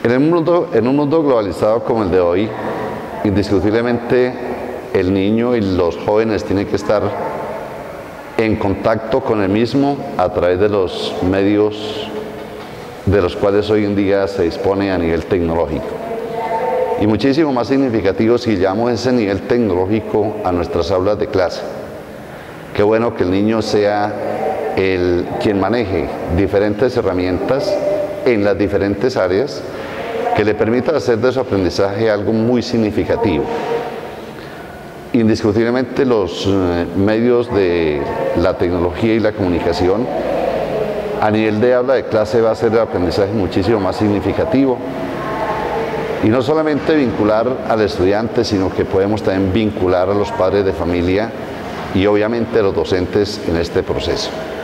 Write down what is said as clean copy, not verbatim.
En un mundo globalizado como el de hoy, indiscutiblemente el niño y los jóvenes tienen que estar en contacto con el mismo a través de los medios de los cuales hoy en día se dispone a nivel tecnológico. Y muchísimo más significativo si llevamos ese nivel tecnológico a nuestras aulas de clase. Qué bueno que el niño sea quien maneje diferentes herramientas en las diferentes áreas que le permitan hacer de su aprendizaje algo muy significativo. Indiscutiblemente los medios de la tecnología y la comunicación a nivel de aula de clase va a hacer el aprendizaje muchísimo más significativo. Y no solamente vincular al estudiante, sino que podemos también vincular a los padres de familia y obviamente a los docentes en este proceso.